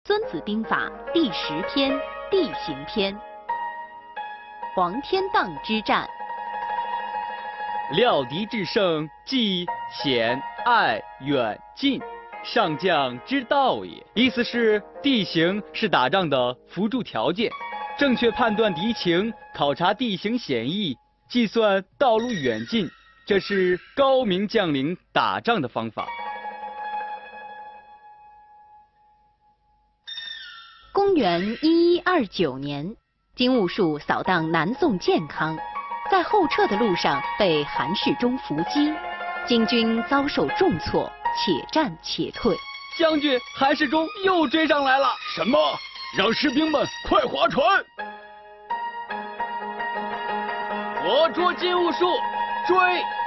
孙子兵法》第10篇地形篇。黄天荡之战。 料敌制胜，即浅隘远近，上将之道也。意思是地形是打仗的辅助条件，正确判断敌情，考察地形险易，计算道路远近，这是高明将领打仗的方法。 公元1129年，金兀术扫荡南宋建康，在后撤的路上被韩世忠伏击，金军遭受重挫，且战且退。 将军，韩世忠又追上来了！ 什么？让士兵们快划船！ 我捉金兀术，追！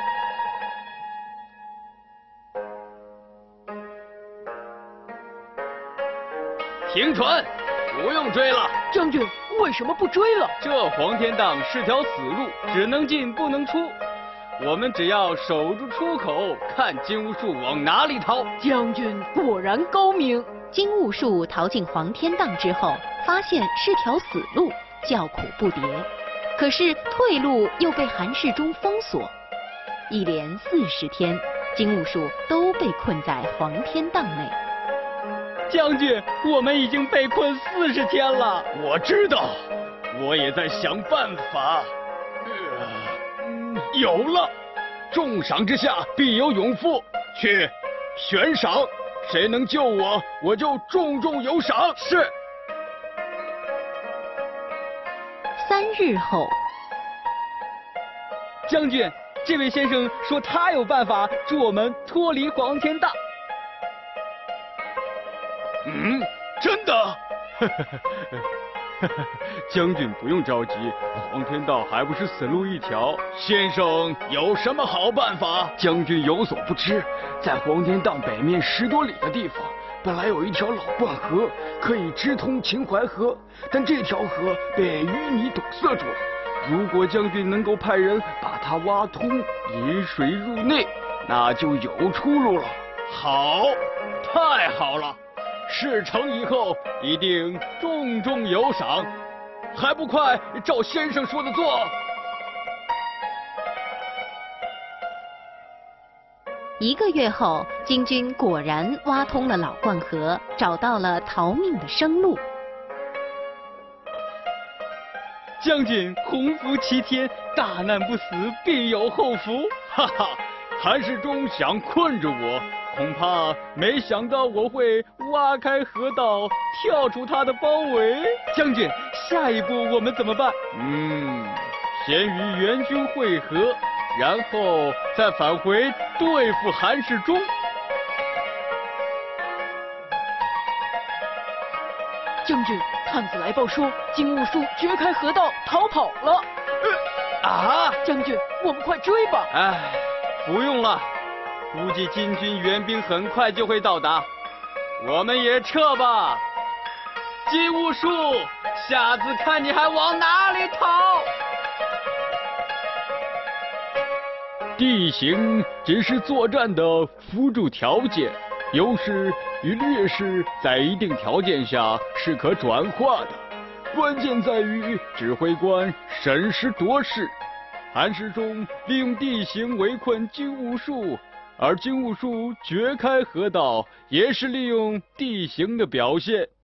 停船！不用追了。 将军，为什么不追了？ 这黄天荡是条死路，只能进不能出。我们只要守住出口，看金兀术往哪里逃。 将军果然高明。 金兀术逃进黄天荡之后，发现是条死路，叫苦不迭。可是退路又被韩世忠封锁，一连40天，金兀术都被困在黄天荡内。 将军，我们已经被困40天了。 我知道，我也在想办法。有了，重赏之下必有勇夫。去，悬赏，谁能救我，我就重重有赏。 是。 3日后， 将军，这位先生说他有办法助我们脱离黄天荡。 真的？ 将军不用着急，黄天荡还不是死路一条。 先生有什么好办法？ 将军有所不知，在黄天荡北面10多里的地方，本来有一条老灌河，可以直通秦淮河，但这条河被淤泥堵塞住了。如果将军能够派人把它挖通，引水入内，那就有出路了。 好，太好了！事成以后，一定重重有赏，还不快照先生说的做 ？1个月后，金军果然挖通了老灌河，找到了逃命的生路。 将军鸿福齐天，大难不死，必有后福。 哈哈，韩世忠想困着我，恐怕没想到我会挖开河道，跳出他的包围。 将军，下一步我们怎么办？ 先与援军会合，然后再返回对付韩世忠。 将军，探子来报说，金兀术掘开河道逃跑了。将军，我们快追吧！ 不用了，估计金军援兵很快就会到达，我们也撤吧。金兀术，下次看你还往哪里逃！ 地形只是作战的辅助条件，优势与劣势在一定条件下是可转化的，关键在于指挥官审时度势。韩世忠利用地形围困金兀术，而金兀术掘开河道也是利用地形的表现。